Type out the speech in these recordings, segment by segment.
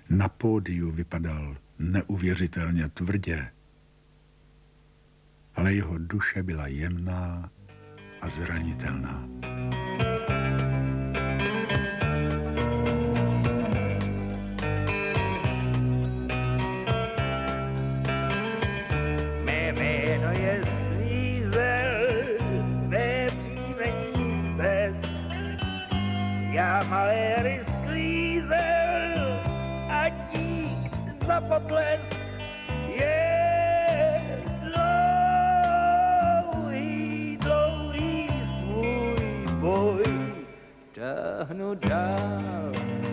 Na pódiu vypadal neuvěřitelně tvrdě, ale jeho duše byla jemná a zranitelná. Mé jméno je Svízel, mé příjmení Stes. Já maléry sklízel a dík za potlesk. Je dlouhý, dlouhý svůj boj táhnu dál.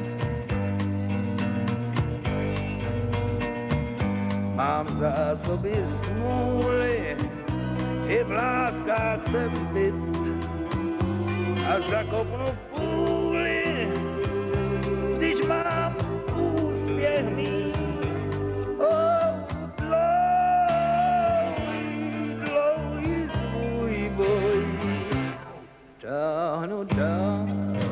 Mám zásoby smůly, i v láskách jsem byt a zakopnu půli, když mám úspěch mít. Dlouhý svůj boj táhnu dál.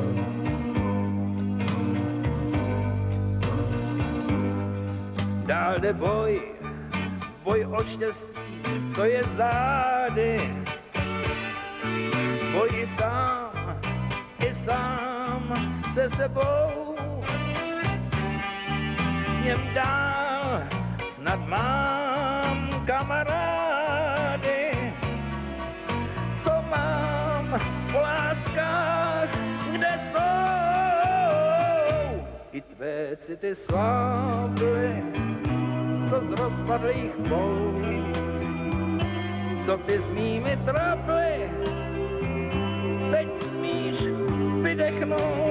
Dál jde boj o štěstí, co je zády. Boj i sám se sebou. Něm dál snad mám kamarády, co mám v láskách, kde jsou. I tvé city slábly, co z rozpadlých pout, co by s mými traply, teď smíš vydechnout.